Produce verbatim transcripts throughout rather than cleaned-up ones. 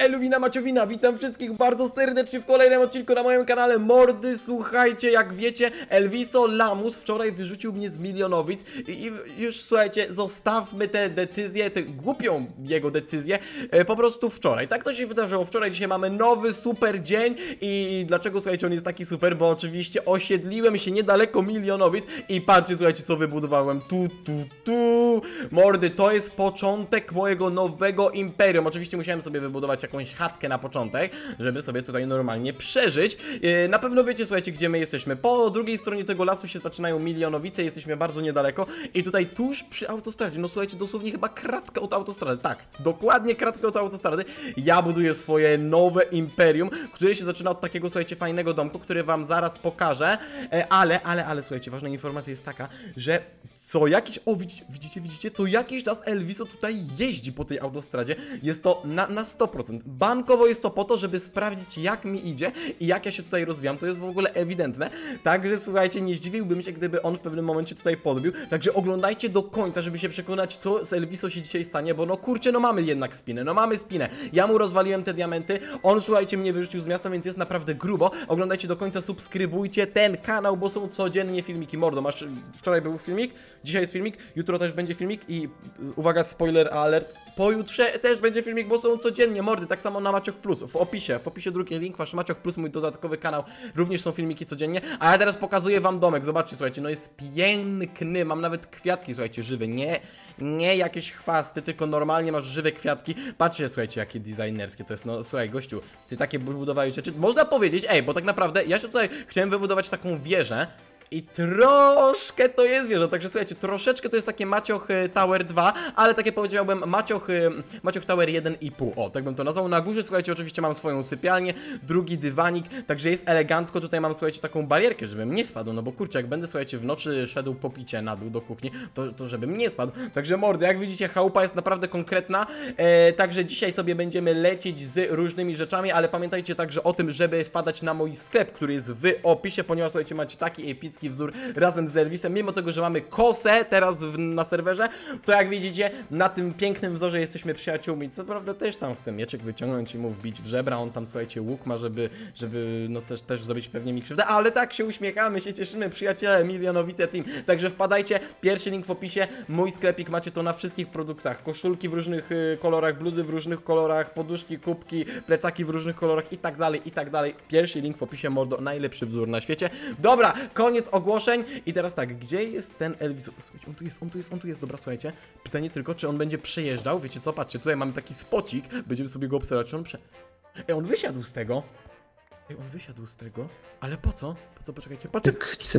Eluwina Maciowina, witam wszystkich bardzo serdecznie w kolejnym odcinku na moim kanale. Mordy, słuchajcie, jak wiecie, Elviso Lamus wczoraj wyrzucił mnie z Milionowic i, i już słuchajcie, zostawmy tę decyzję, tę głupią jego decyzję e, po prostu wczoraj. Tak to się wydarzyło wczoraj, dzisiaj mamy nowy super dzień i dlaczego, słuchajcie, on jest taki super, bo oczywiście osiedliłem się niedaleko Milionowic i patrzcie, słuchajcie, co wybudowałem, tu, tu, tu, mordy, to jest początek mojego nowego imperium. Oczywiście musiałem sobie wybudować jakąś chatkę na początek, żeby sobie tutaj normalnie przeżyć. Yy, na pewno wiecie, słuchajcie, gdzie my jesteśmy. Po drugiej stronie tego lasu się zaczynają Milionowice, jesteśmy bardzo niedaleko i tutaj tuż przy autostradzie, no słuchajcie, dosłownie chyba kratka od autostrady, tak, dokładnie kratka od autostrady. Ja buduję swoje nowe imperium, które się zaczyna od takiego, słuchajcie, fajnego domku, który wam zaraz pokażę, e, ale, ale, ale, słuchajcie, ważna informacja jest taka, że co jakiś, o widzicie, widzicie, widzicie, co jakiś czas Elviso tutaj jeździ po tej autostradzie, jest to na, na sto procent. Bankowo jest to po to, żeby sprawdzić, jak mi idzie i jak ja się tutaj rozwijam, to jest w ogóle ewidentne, także słuchajcie, nie zdziwiłbym się, gdyby on w pewnym momencie tutaj podbił, także oglądajcie do końca, żeby się przekonać, co z Elviso się dzisiaj stanie, bo no kurczę, no mamy jednak spinę, no mamy spinę, ja mu rozwaliłem te diamenty, on, słuchajcie, mnie wyrzucił z miasta, więc jest naprawdę grubo, oglądajcie do końca, subskrybujcie ten kanał, bo są codziennie filmiki. Mordo, masz, wczoraj był filmik, dzisiaj jest filmik, jutro też będzie filmik i uwaga, spoiler alert, pojutrze też będzie filmik, bo są codziennie, mordy, tak samo na Macioch Plus, w opisie, w opisie drugi link, masz Macioch Plus, mój dodatkowy kanał, również są filmiki codziennie, a ja teraz pokazuję wam domek, zobaczcie, słuchajcie, no jest piękny, mam nawet kwiatki, słuchajcie, żywe, nie, nie jakieś chwasty, tylko normalnie masz żywe kwiatki, patrzcie, słuchajcie, jakie designerskie to jest, no słuchaj, gościu, ty takie budowałeś rzeczy, można powiedzieć, ej, bo tak naprawdę, ja się tutaj chciałem wybudować taką wieżę, i troszkę to jest wieża, także słuchajcie, troszeczkę to jest takie Macioch Tower dwa, ale takie powiedziałbym Macioch, Macioch Tower jeden i pół, o, tak bym to nazwał. Na górze, słuchajcie, oczywiście mam swoją sypialnię, drugi dywanik, także jest elegancko, tutaj mam, słuchajcie, taką barierkę, żebym nie spadł, no bo kurczę, jak będę, słuchajcie, w nocy szedł po picie na dół do kuchni, to, to żebym nie spadł, także mordy, jak widzicie, chałupa jest naprawdę konkretna, e, także dzisiaj sobie będziemy lecieć z różnymi rzeczami, ale pamiętajcie także o tym, żeby wpadać na mój sklep, który jest w opisie, ponieważ, słuchajcie, macie taki epicki wzór razem z Elvisem, mimo tego, że mamy kosę teraz w, na serwerze, to jak widzicie, na tym pięknym wzorze jesteśmy przyjaciółmi, co prawda też tam chcę mieczek wyciągnąć i mu wbić w żebra, on tam, słuchajcie, łuk ma, żeby, żeby no też, też zrobić pewnie mi krzywdę, ale tak się uśmiechamy, się cieszymy, przyjaciele, Milionowice Team, także wpadajcie, pierwszy link w opisie, mój sklepik, macie to na wszystkich produktach, koszulki w różnych y, kolorach, bluzy w różnych kolorach, poduszki, kubki, plecaki w różnych kolorach i tak dalej, i tak dalej, pierwszy link w opisie, mordo, najlepszy wzór na świecie. Dobra, koniec ogłoszeń i teraz tak, gdzie jest ten Elviso? Słuchajcie, on tu jest, on tu jest, on tu jest, dobra, słuchajcie, pytanie tylko, czy on będzie przejeżdżał, wiecie co, patrzcie, tutaj mamy taki spocik, będziemy sobie go obserwować, czy on prze... Ej, on wysiadł z tego, ej, on wysiadł z tego, ale po co? Po co, poczekajcie, patrzcie,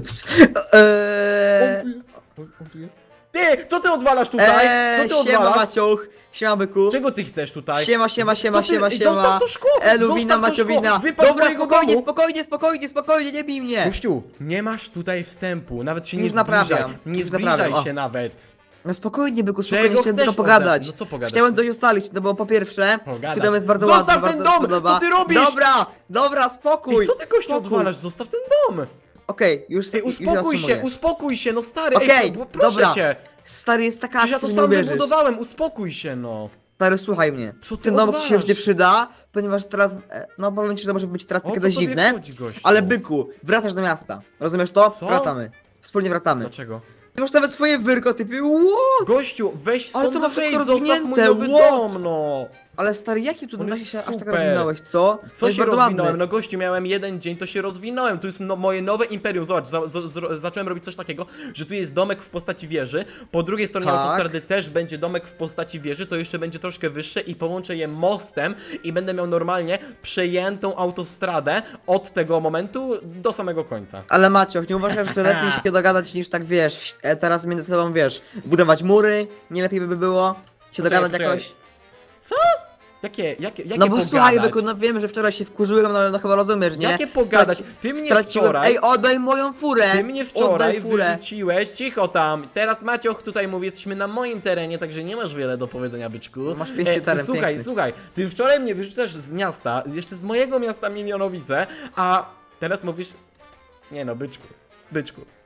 Eee... on tu jest, on, on tu jest. Ty, co ty odwalasz tutaj? Eee, Co ty odwalasz? Siema Macioch, siema byku. Czego ty chcesz tutaj? Siema, siema, siema, Co ty? siema, Ej, siema. Zostaw to szkło! Eluwina, Zostaw to szkło! Maciowina. Wypadł z Dobra, mojego spokojnie, domu! spokojnie, spokojnie, spokojnie, nie bij mnie. Gościu, nie masz tutaj wstępu, nawet się Już nie zbliżaj, naprawiam, nie już zbliżaj naprawiam, się o. nawet. No spokojnie byku, spokojnie, Czego chciałem chcesz tylko pogadać. ode- No co pogadać? Chciałem coś ustalić, no bo po pierwsze, Pogadać. twój dom jest bardzo Zostaw ładny, ten bardzo mi się dom! podoba. Co ty robisz? Dobra, dobra, spokój. Ej, co ty, gościu, spokój. odwalasz? Zostaw ten dom! Okej, już Ej, już uspokój się, zatrzymuję. uspokój się, no stary, Okej, ej, bo proszę dobra. cię! Stary, jest taka Przecież ja akcja, to że nie sam uwierzysz. wybudowałem, uspokój się, no! Stary, słuchaj mnie. Co ty Ten dom ci się już nie odwalasz? przyda, ponieważ teraz, e, no powiem ci, że to może być teraz O takie co dość tobie dziwne. chodzi, gościu? Ale byku, wracasz do miasta. Rozumiesz to? Co? Wracamy. Wspólnie wracamy. Dlaczego? Ty masz nawet swoje wyrko, typie. What? Gościu, weź Ale stąd to ma wszystko wyjdź, zostaw mój rozwinięte, nowy what? dom, no! Ale stary, jakim tu On da jest się aż tak super. rozwinąłeś, co? Co To jest się bardzo rozwinąłem? ładny. No gościu, miałem jeden dzień, to się rozwinąłem. Tu jest no, moje nowe imperium. Zobacz, za, za, za, zacząłem robić coś takiego, że tu jest domek w postaci wieży. Po drugiej stronie Tak. autostrady też będzie domek w postaci wieży. To jeszcze będzie troszkę wyższe i połączę je mostem i będę miał normalnie przejętą autostradę od tego momentu do samego końca. Ale Macioch, nie uważasz, że lepiej się dogadać niż tak, wiesz, e, teraz między sobą, wiesz, budować mury? Nie lepiej by było się Poczekaj, dogadać poczekaj. jakoś? Co? Jakie, jakie, jakie No bo pogadać? słuchaj, byku, no wiem, że wczoraj się wkurzyłem, no, no chyba rozumiesz, nie? Jakie pogadać? Straci- Ty mnie straciłem... wczoraj... Ej, oddaj moją furę! Ty mnie wczoraj Oddaj furę! wyrzuciłeś, cicho tam. Teraz Macioch tutaj mówi, jesteśmy na moim terenie, także nie masz wiele do powiedzenia, byczku. No masz piękny teren, Słuchaj, piękny. słuchaj, ty wczoraj mnie wyrzucasz z miasta, z- jeszcze z mojego miasta Milionowice, a teraz mówisz... Nie no, byczku, byczku.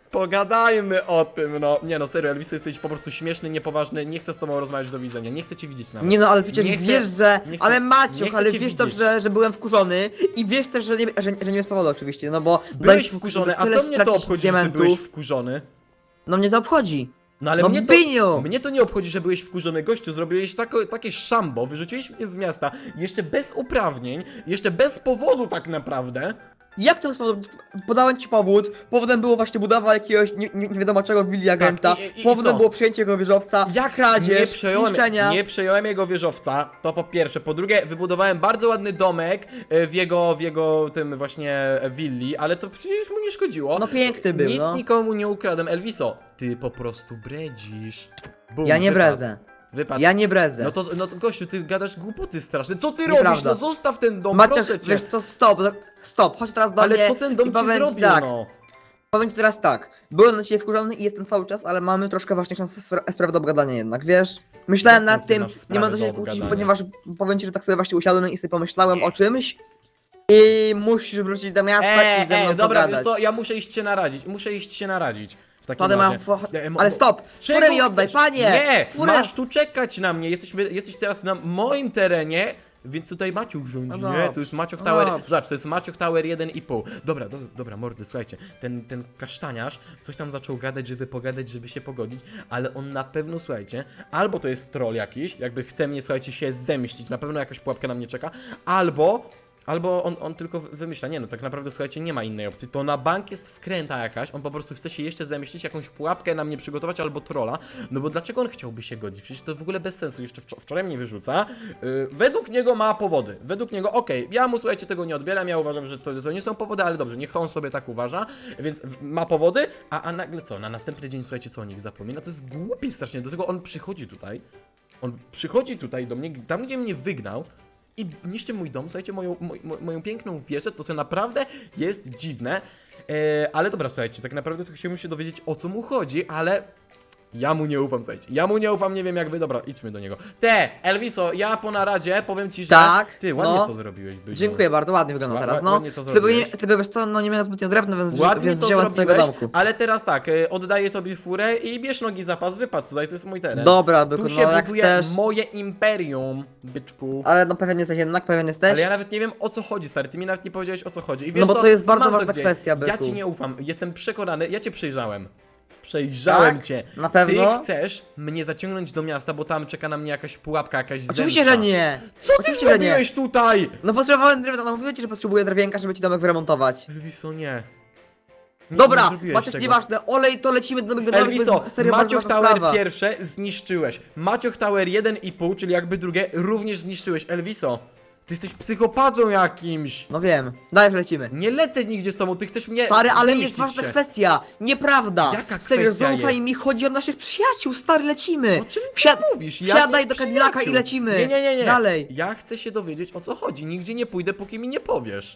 Pogadajmy o tym, no. Nie no, serio, Elviso, jesteś po prostu śmieszny, niepoważny, nie chcę z tobą rozmawiać, do widzenia, nie chcę cię widzieć nawet. Nie no, ale przecież Nie chcę- wiesz, że... nie chcę- ale nie Maciuch, chcę ale cię wiesz widzieć. dobrze, że byłem wkurzony i wiesz też, że nie, że, że nie bez powodu oczywiście, no bo... Byłeś daliśmy wkurzony, a tyle co mnie to stracić obchodzi, że ty diamentów. byłeś wkurzony? No mnie to obchodzi. No ale No mnie, Byniu! to, mnie to nie obchodzi, że byłeś wkurzony, gościu, zrobiłeś tako, takie szambo, wyrzuciłeś mnie z miasta, jeszcze bez uprawnień, jeszcze bez powodu tak naprawdę. Jak to sposób? Podałem ci powód. Powodem było właśnie budowa jakiegoś nie, nie, nie wiadomo czego willi agenta. i- i- i Powodem co? było przyjęcie jego wieżowca. Jak kradzież, nie przejąłem, niszczenia. nie przejąłem jego wieżowca, to po pierwsze. Po drugie, wybudowałem bardzo ładny domek e, w jego, w jego tym właśnie e, willi, ale to przecież mu nie szkodziło. No piękny był, Nic no. nikomu nie ukradłem. Elviso, ty po prostu bredzisz. Bum, Ja nie wypadł. brezę. Wypadł. Ja nie brezę. No to, no to gościu, ty gadasz głupoty straszne. Co ty Nieprawda. robisz? No zostaw ten dom, Maciek, proszę cię. wiesz to stop, stop, chodź teraz do mnie. Ale co ten dom i ci powiem zrobił, tak, no? Powiem ci teraz tak. Byłem na ciebie wkurzony i jestem cały czas, ale mamy troszkę ważniejszą spra- sprawę do obgadania jednak, wiesz? Myślałem Jaką nad ty tym, masz nie sprawę ma do do się kłócić, obgadania? ponieważ powiem ci, że tak sobie właśnie usiadłem i sobie pomyślałem o czymś i musisz wrócić do miasta i Eee, ze mną eee, dobra, pogadać. wiesz co, ja muszę iść się naradzić, muszę iść się naradzić. W takim Wtedy razie. mam fo- E, mo- Ale mo- stop! Czego Furę mi oddaj, chcesz? panie! Nie! Furę! Masz tu czekać na mnie, jesteśmy, jesteś teraz na moim terenie, więc tutaj Maciuch rządzi, No nie? dobrze, To jest Maciuch no Tower, dobrze. zobacz, to jest Maciuch Tower jeden i pół. Dobra, do, dobra, mordy, słuchajcie, ten, ten kasztaniarz coś tam zaczął gadać, żeby pogadać, żeby się pogodzić, ale on na pewno, słuchajcie, albo to jest troll jakiś, jakby chce mnie, słuchajcie, się zemścić, na pewno jakaś pułapka na mnie czeka, albo... Albo on, on tylko wymyśla, nie no, tak naprawdę, słuchajcie, nie ma innej opcji. To na bank jest wkręta jakaś, on po prostu chce się jeszcze zamieścić, jakąś pułapkę na mnie przygotować albo trolla. No bo dlaczego on chciałby się godzić? Przecież to w ogóle bez sensu, jeszcze wczor wczoraj mnie wyrzuca. Yy, według niego ma powody, według niego, okej, okay, ja mu, słuchajcie, tego nie odbieram, ja uważam, że to, to nie są powody, ale dobrze, niech on sobie tak uważa, więc w- ma powody, a, a nagle co, na następny dzień, słuchajcie, co o nich zapomina, to jest głupie strasznie, do tego on przychodzi tutaj, on przychodzi tutaj do mnie, tam gdzie mnie wygnał, i niszczy mój dom, słuchajcie, moją, moj, mo- moją piękną wieżę, to co naprawdę jest dziwne. E, ale dobra, słuchajcie, tak naprawdę to chciałbym się dowiedzieć, o co mu chodzi, ale ja mu nie ufam, słuchajcie. Ja mu nie ufam, nie wiem jak wy, dobra, idźmy do niego. Te, Elviso, ja po naradzie powiem ci, że... Tak, Ty, ładnie no. to zrobiłeś, Bydziu. Dziękuję bardzo, ładnie wygląda Ła- teraz, ła- no. ładnie to Tylko, nie, zrobiłeś. tylko wiesz co, no nie miałem zbytnio drewna, więc, Ładnie więc to wziąłem z twojego zrobiłeś, domku. ale teraz tak, e, oddaję tobie furę i bierz nogi zapas, wypadł tutaj, to jest mój teren. Dobra, byku, Tu no się jak buduje chcesz. moje imperium, byczku. Ale no pewien jesteś jednak, pewien jesteś? Ale ja nawet nie wiem o co chodzi, stary, ty mi nawet nie powiedziałeś o co chodzi. I wiesz No bo co? to jest bardzo Mam ważna gdzieś. kwestia, Ja byku. ci nie ufam, jestem przekonany, ja cię przejrzałem. Przejrzałem Tak? cię. Na pewno? Ty chcesz mnie zaciągnąć do miasta, bo tam czeka na mnie jakaś pułapka, jakaś Oczywiście, zemsta. że nie! Co ty Oczywiście, że nie. zrobiłeś tutaj? No potrzebowałem drewna, no mówię ci, że potrzebuję drewienka, żeby ci domek wyremontować. Elviso, nie. Nie, Dobra, nie zrobiłeś Maciek, tego. nieważne, olej, to lecimy do domu, Elviso, serio bardzo Maciuch ważna Tower sprawa. pierwsze zniszczyłeś. Maciuch Tower jeden i pół, czyli jakby drugie, również zniszczyłeś. Elviso, ty jesteś psychopatą jakimś. No wiem, dajesz, lecimy. Nie lecę nigdzie z tobą, ty chcesz mnie Stary, ale zemścić jest ważna się. kwestia, nieprawda. Jaka Serio, kwestia zaufaj jest? mi, chodzi o naszych przyjaciół, stary, lecimy. O czym ty Wsiad- mówisz? wsiadaj Jakich do Cadillaca przyjaciół? i lecimy. Nie, nie, nie, nie. Dalej. Ja chcę się dowiedzieć o co chodzi. Nigdzie nie pójdę, póki mi nie powiesz.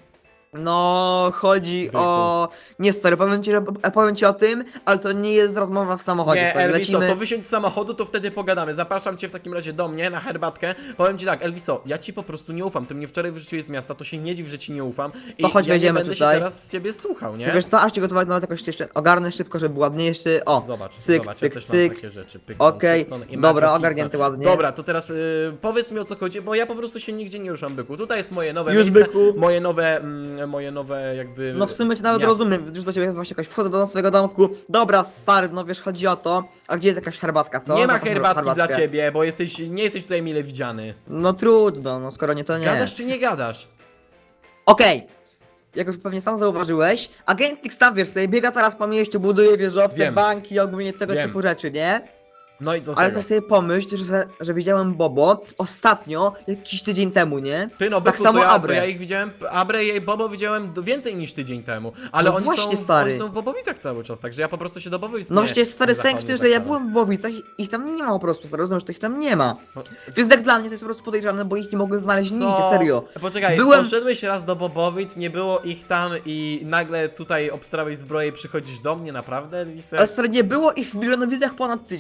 No, chodzi Byku. o... Nie, stary, powiem ci, że- powiem ci o tym, ale to nie jest rozmowa w samochodzie, Nie, stary, Elviso, lecimy. to wysiądź z samochodu, to wtedy pogadamy. Zapraszam cię w takim razie do mnie na herbatkę. Powiem ci tak, Elviso, ja ci po prostu nie ufam. Ty mnie wczoraj wyrzuciłeś z miasta, to się nie dziw, że ci nie ufam. I To chodź, ja nie wejdziemy będę tutaj. się teraz z ciebie słuchał, nie? Ty wiesz co, aż ci gotować nawet jakoś jeszcze ogarnę szybko, żeby był ładniejszy. O, Zobacz, cyk, zobacz, cyk, ja też cyk. mam takie rzeczy. Pykson, Okej, Pykson i dobra, Maciuch ogarnięty Pykson. ładnie. Dobra, to teraz y, powiedz mi o co chodzi, bo ja po prostu się nigdzie nie ruszam, byku. Tutaj jest moje nowe Już, miejsce, byku. moje nowe, mm, moje nowe jakby... No w sumie cię nawet miasto. rozumiem, już do ciebie właśnie jakoś wchodzę do swojego domku. Dobra, stary, no wiesz, chodzi o to. A gdzie jest jakaś herbatka, co? Nie ma Zapraszam herbatki herbatkę. dla ciebie, bo jesteś, nie jesteś tutaj mile widziany. No trudno, no skoro nie to nie. Gadasz czy nie gadasz? Okej. Jak już pewnie sam zauważyłeś, agent X tam wiesz sobie biega teraz po mieście, buduje wieżowce, Wiem. banki, ogólnie tego Wiem. typu rzeczy, nie? No i co z Ale tego? też sobie pomyśl, że, że widziałem Bobo ostatnio, jakiś tydzień temu, nie? Ty no, tak byku, samo to ja, Abre. To ja ich widziałem, Abre i Bobo widziałem do- więcej niż tydzień temu. Ale No oni, właśnie, są, stary. oni są w Bobowicach cały czas, także ja po prostu się do Bobowic No nie, przecież stary nie sęk w zachodzę tym, tak że ja dalej. byłem w Bobowicach i ich tam nie ma po prostu, stary, rozumiesz, że ich tam nie ma. No, Więc tak dla mnie to jest po prostu podejrzane, bo ich nie mogę znaleźć co? nigdzie, serio. Poczekaj, Byłem- poszedłeś raz do Bobowic, nie było ich tam i nagle tutaj obstrałeś zbroję i przychodzisz do mnie, naprawdę, Elvisem? Ale stary, nie było ich w Milionowicach ponad tydzień, okej, ponad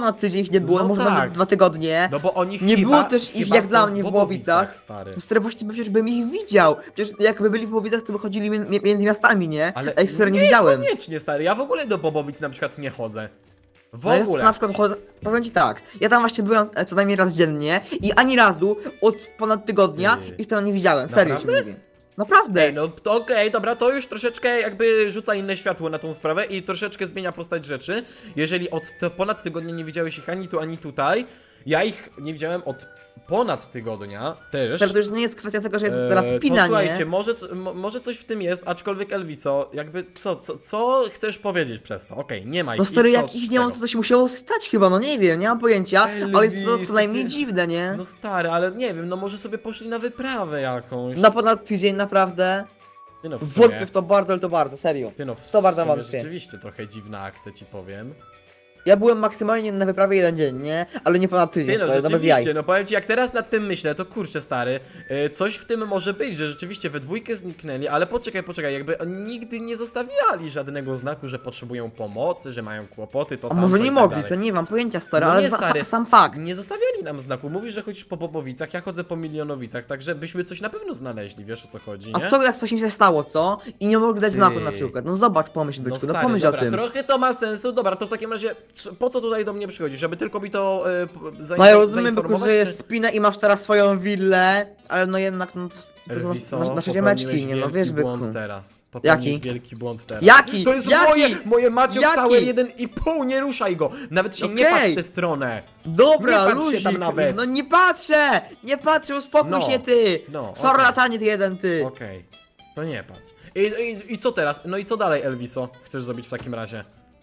ponad tydzień ich nie było, No może tak. nawet dwa tygodnie. No bo oni Nie chyba, było też ich chyba jak są dla mnie w Bobowicach, Bobowicach. stary. No stary, właśnie przecież bym ich widział. Przecież jakby byli w Bobowicach, to by chodzili mi- mi- między miastami, nie? Ale A ich serio nie widziałem. Koniecznie, stary, ja w ogóle do Bobowic na przykład nie chodzę. W No jest ogóle. na przykład, chodzę- powiem ci tak, ja tam właśnie byłem e, co najmniej raz dziennie i ani razu od ponad tygodnia Ty. ich tam nie widziałem, serio ci Naprawdę? mówię. Naprawdę. Ej, no to okej, dobra, to już troszeczkę jakby rzuca inne światło na tą sprawę i troszeczkę zmienia postać rzeczy. Jeżeli od to ponad tygodnia nie widziałeś ich ani tu, ani tutaj, ja ich nie widziałem od ponad tygodnia też. Stary, to już nie jest kwestia tego, że jest Eee, teraz to spina, słuchajcie, nie? może, c- mo- może coś w tym jest, aczkolwiek Elviso, jakby co, co, co chcesz powiedzieć przez to? Okej, nie ma ich. No i stary, co jak ich z nie mam, tego? to coś musiało stać chyba, no nie wiem, nie mam pojęcia, ale jest to Elvis, co najmniej ty- dziwne, nie? No stary, ale nie wiem, no może sobie poszli na wyprawę jakąś. Na ponad tydzień naprawdę. Ty no w sumie, Wątpię w to bardzo, ale to bardzo, serio. ty no w to bardzo sumie wątpię. rzeczywiście trochę dziwna akcja, ci powiem. Ja byłem maksymalnie na wyprawie jeden dzień, nie? Ale nie ponad tydzień, Ty no, stary, no bez jaj. rzeczywiście, no powiem ci, jak teraz nad tym myślę, to kurczę stary, y, coś w tym może być, że rzeczywiście we dwójkę zniknęli, ale poczekaj, poczekaj, jakby oni nigdy nie zostawiali żadnego znaku, że potrzebują pomocy, że mają kłopoty, to A tamto może i nie tak mogli, dalej. to nie mam pojęcia, stary, No ale nie, za, stary. sa, sam fakt. Nie zostawiali nam znaku, mówisz, że chodzisz po Bobowicach, ja chodzę po Milionowicach, także byśmy coś na pewno znaleźli, wiesz o co chodzi, nie? A co jak coś mi się stało, co? I nie mogli dać Ty. znaku na przykład. No zobacz, pomyśl, No byczku, no, stary, pomyśl dobra, o tym. trochę to ma sensu, dobra, to w takim razie, c- po co tutaj do mnie przychodzisz, żeby tylko mi to y, p- zain- No ja rozumiem, byczku, zainformować, że czy- jest spina i masz teraz swoją willę, ale no jednak, no to, to są Elviso, nasze, nasze popełniłeś ziemeczki, nie? No wielki wiesz, byku. błąd teraz. Popełniłeś Jaki? wielki błąd teraz. Jaki? To jest Jaki? moje, moje Macio Jaki? Tower jeden i pół, nie ruszaj go! Nawet się nie Okej. patrz w tę stronę. Dobra, Nie patrz się luzik, tam nawet. no nie patrzę! Nie patrzę, uspokój No, się ty! no, Szarlatanie ty jeden, ty! Okej, to nie patrz. I, i, I co teraz? No i co dalej, Elviso? Chcesz zrobić w takim razie?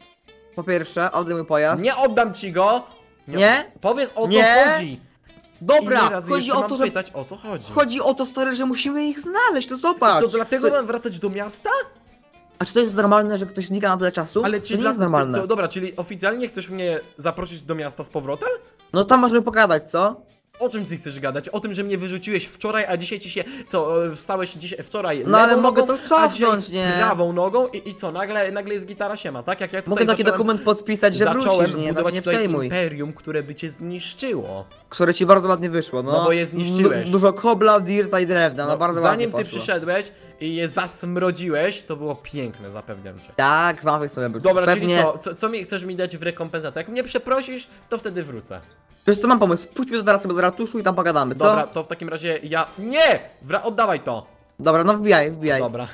Po pierwsze, oddaj mój pojazd. Nie oddam ci go! Nie? Powiedz o co Nie? chodzi! Dobra, Ile razy chodzi jeszcze o mam to, że... pytać, o co chodzi? Chodzi o to, stary, że musimy ich znaleźć, to zobacz! To dlatego To- mam wracać do miasta? A czy to jest normalne, że ktoś znika na tyle czasu? Ale to czy nie dla... jest normalne. To, to, dobra, czyli oficjalnie chcesz mnie zaprosić do miasta z powrotem? No tam możemy pogadać, co? O czym ty chcesz gadać? O tym, że mnie wyrzuciłeś wczoraj, a dzisiaj ci się, co, e, wstałeś dzisiaj, wczoraj No ale lewą mogę nogą, to a dzisiaj cofnąć, nie? prawą nogą i, i co, nagle, nagle jest gitara siema, tak? Jak ja tutaj Mogę taki zacząłem, dokument podpisać, że zacząłem wrócisz, nie? budować Tak nie tutaj przejmuj. imperium, które by cię zniszczyło. Które ci bardzo ładnie wyszło, no. No bo je zniszczyłeś. Du- dużo kobla, dirta i drewna, no, No, bardzo zanim ładnie ty poszło. przyszedłeś i je zasmrodziłeś, to było piękne, zapewniam cię. Tak, mam sobie być. Dobra, Pewnie... czyli co, co, co mi chcesz mi dać w rekompensatę? Jak mnie przeprosisz, to wtedy wrócę. Wiesz co, mam pomysł, pójdźmy to teraz sobie do ratuszu i tam pogadamy, co? Dobra, to w takim razie ja... Nie! Wra oddawaj to! Dobra, no wbijaj, wbijaj. Dobra.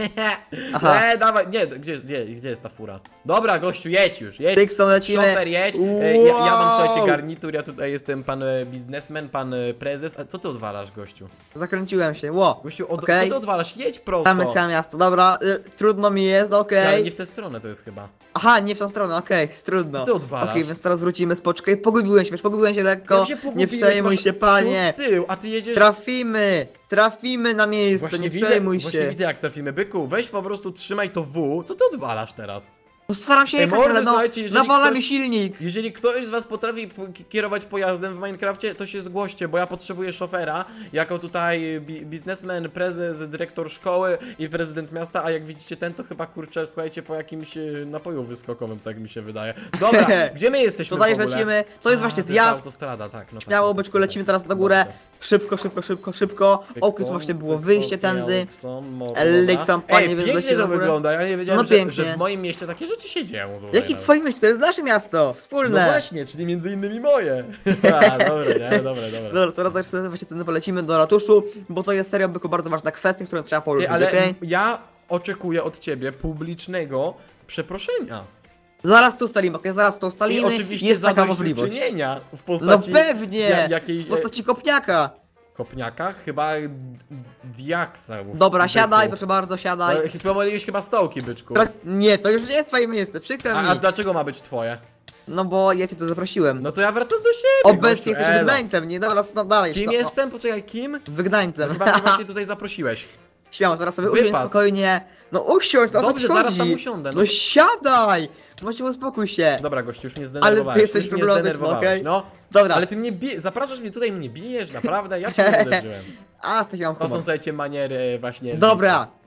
Aha. Nie, dawaj, nie, gdzie, gdzie, gdzie jest ta fura? Dobra, gościu, jedź już, jedź. Tykson, lecimy. Szofer, jedź. E, Ja, ja mam, Wow. słuchajcie, garnitur, ja tutaj jestem pan e, biznesmen, pan e, prezes. A co ty odwalasz, gościu? Zakręciłem się, ło. Gościu, od, Okej. co ty odwalasz? Jedź prosto. Tam jest samo miasto, dobra, y, trudno mi jest, okej. Ale nie w tę stronę to jest chyba. Aha, nie w tą stronę, okej, trudno. Co ty odwalasz? Okej, więc teraz wrócimy z poczekaj, pogubiłem się, wiesz, pogubiłem się lekko. Jak się Nie pogubiłeś, przejmuj masz się, panie. przód, tył, a ty jedziesz... Trafimy, trafimy na miejsce, Właśnie nie widzę, przejmuj właśnie się. widzę jak trafimy. Byku, weź po prostu trzymaj to W. Co ty odwalasz teraz? Postaram się Ej, jechać, mordy, ale no, słuchajcie, jeżeli nawala ktoś- mi silnik. Jeżeli ktoś z was potrafi p- kierować pojazdem w Minecrafcie, to się zgłoście, bo ja potrzebuję szofera, jako tutaj bi biznesmen, prezes, dyrektor szkoły i prezydent miasta, a jak widzicie ten to chyba kurczę, słuchajcie, po jakimś e, napoju wyskokowym, tak mi się wydaje. Dobra, gdzie my jesteśmy Tutaj w ogóle? lecimy, to jest A, właśnie to zjazd. autostrada, tak. No Śmiało, tak, byczku, tak, lecimy tak. teraz na górę. Dobrze. Szybko, szybko, szybko, szybko. O, tu Pykson, właśnie było Cykson, wyjście tędy. Elixon, mo- Elixon, dobra. panie, Ej, więc pięknie lecimy to na górę. wygląda, ja nie wiedziałem, No że, pięknie. że w moim mieście takie rzeczy się dzieją. tutaj Jaki nawet. twoim mieście? To jest nasze miasto, wspólne. No właśnie, czyli między innymi moje. A, dobra, nie, dobra, dobra. Dobra, to teraz też właśnie wtedy polecimy do ratuszu, bo to jest serio byku bardzo ważna kwestia, którą trzeba poruszyć, Ty, ale okej? ja oczekuję od ciebie publicznego przeproszenia. Zaraz tu ustalimy, okej? Zaraz tu I ustalimy. oczywiście jest taka możliwość. zadośćuczynienia w No postaci pewnie! zja- jakiej W postaci kopniaka. e, kopniaka, chyba d- diaksa. Dobra, byku. siadaj, proszę bardzo, siadaj. No, pomyliłeś chyba stołki, byczku. Tra- Nie, to już nie jest twoje miejsce, przykro A, a mi. dlaczego ma być twoje? No bo ja cię tu zaprosiłem. No to ja wracam do siebie. Obecnie gościu, jesteś elo. wygnańcem, nie? Dobra, no dalej. Kim no, jestem? Poczekaj, kim? No, No wygnańcem. chyba mnie właśnie tutaj zaprosiłeś. Śmiało, zaraz sobie usiądź Wypad. spokojnie. No usiądź, no o co Dobrze, ci zaraz chodzi? tam usiądę. No. No siadaj! Właśnie uspokój się. Dobra, gościu, już mnie Ale zdenerwowałeś. ty jesteś już mnie problematyczny, zdenerwowałeś, okej? no. Dobra. Ale ty mnie bije, zapraszasz mnie tutaj, mnie bijesz, naprawdę? Ja cię nie uderzyłem. A, to ja mam To są, humor. słuchajcie, maniery właśnie Elvisa. Dobra.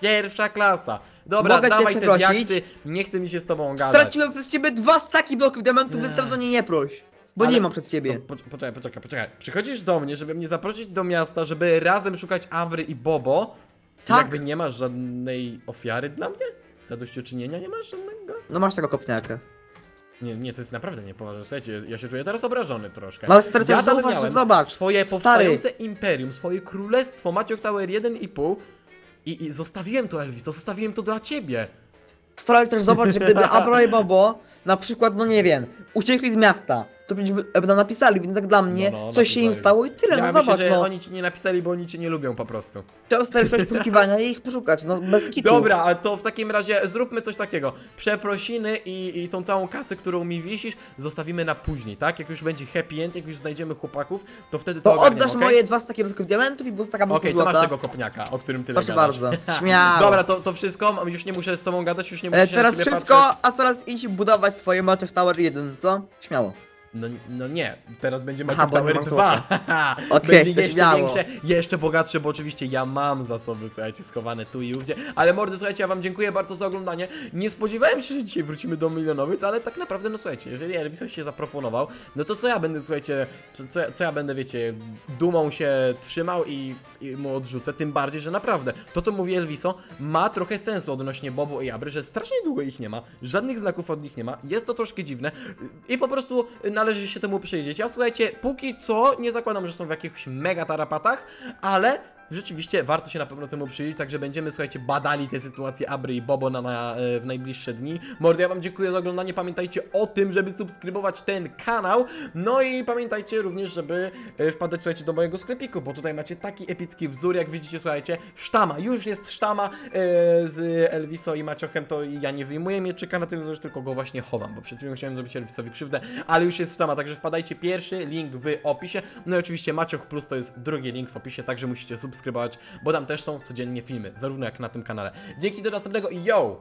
Pierwsza klasa. Dobra, Mogę cię dawaj te przeprosić? diaksy, nie chce mi się z tobą gadać. Straciłem przez ciebie dwa staki bloków diamentów, więc teraz do niej nie proś. Bo Ale- nie mam przez ciebie. To, po, poczekaj, poczekaj, poczekaj. Przychodzisz do mnie, żeby mnie zaprosić do miasta, żeby razem szukać Abry i Bobo. I Tak. jakby nie masz żadnej ofiary dla mnie? Zadośćuczynienia nie masz żadnego? No masz tego kopniaka. Nie, nie, to jest naprawdę niepoważne. Słuchajcie, ja się czuję teraz obrażony troszkę. No ale stary, to ja już tam zauważ, miałem że zobacz. swoje Stary. powstające imperium, swoje królestwo, Maciok Tower jeden i pół i, i zostawiłem to, Elvis, to zostawiłem to dla ciebie. Stary, też zobacz, że gdyby Abra i Bobo, na przykład, no nie wiem, uciekli z miasta, to przecież by by nam napisali, więc tak dla mnie, No, no, coś się im napisali. stało i tyle, Ja no myślę, zobacz, że no. oni ci nie napisali, bo oni cię nie lubią po prostu. Trzeba stary szukać poszukiwania i ich poszukać, no bez kitu. Dobra, a to w takim razie zróbmy coś takiego. Przeprosiny i, i tą całą kasę, którą mi wisisz, zostawimy na później, tak? Jak już będzie happy end, jak już znajdziemy chłopaków, to wtedy to, To ogarniam, oddasz okej? moje dwa staki bloków diamentów i boost taka bloków Okej, to złota. masz tego kopniaka, o którym tyle Proszę gadasz. bardzo, śmiało. Dobra, to, to wszystko, już nie muszę z tobą gadać, już nie muszę E, się teraz na ciebie wszystko, patrzeć. a teraz idź budować swoje Maciek Tower jeden, co? Śmiało. No, no nie, teraz będzie Aha, Maciek bo nie Tower mam dwa. Okej, Będzie to jeszcze śmiało. większe, jeszcze bogatsze, bo oczywiście ja mam zasoby, słuchajcie, schowane tu i ówdzie. Ale mordy, słuchajcie, ja wam dziękuję bardzo za oglądanie. Nie spodziewałem się, że dzisiaj wrócimy do milionowic, ale tak naprawdę, no słuchajcie, jeżeli Elvis się zaproponował, no to co ja będę, słuchajcie, co, co, ja- co ja będę, wiecie, dumą się trzymał i, i mu odrzucę, tym bardziej, że naprawdę, to co mówi Elviso, ma trochę sensu odnośnie Bobo i Abry, że strasznie długo ich nie ma, żadnych znaków od nich nie ma, jest to troszkę dziwne i po prostu należy się temu przyjrzeć. Ja słuchajcie, póki co nie zakładam, że są w jakichś mega tarapatach, ale rzeczywiście warto się na pewno temu przyjrzeć, także będziemy, słuchajcie, badali tę sytuację Abry i Bobo na, na, e, w najbliższe dni. Mordy, ja wam dziękuję za oglądanie, pamiętajcie o tym, żeby subskrybować ten kanał, no i pamiętajcie również, żeby e, wpadać, słuchajcie, do mojego sklepiku, bo tutaj macie taki epicki wzór, jak widzicie, słuchajcie, sztama, już jest sztama e, z Elviso i Maciochem, to ja nie wyjmuję mieczyka na tym wzorze, tylko go właśnie chowam, bo przed chwilą chciałem zrobić Elvisowi krzywdę, ale już jest sztama, także wpadajcie, pierwszy link w opisie, no i oczywiście Macioch Plus to jest drugi link w opisie, także musicie subskrybować, bo tam też są codziennie filmy, zarówno jak na tym kanale. Dzięki, do następnego i yo!